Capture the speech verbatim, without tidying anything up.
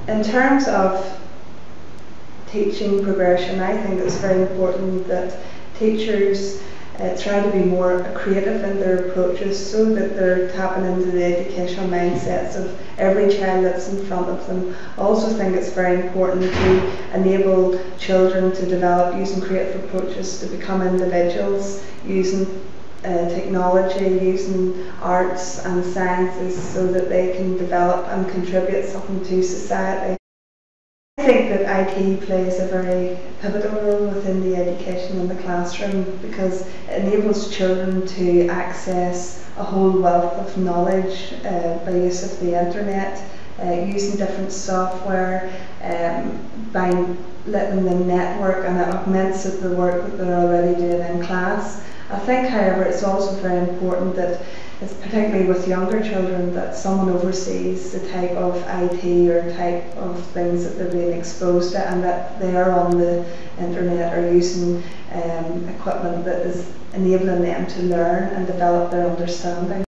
in terms of teaching progression, I think it's very important that teachers uh, try to be more creative in their approaches so that they're tapping into the educational mindsets of every child that's in front of them. I also think it's very important to enable children to develop using creative approaches to become individuals, using uh, technology, using arts and sciences so that they can develop and contribute something to society. I think that I T plays a very pivotal role within the education in the classroom because it enables children to access a whole wealth of knowledge uh, by use of the internet, uh, using different software, um, by letting them network, and it augments the work that they're already doing in class. I think, however, it's also very important that, it's particularly with younger children, that someone oversees the type of I T or type of things that they're being exposed to, and that they are on the internet or using um, equipment that is enabling them to learn and develop their understanding.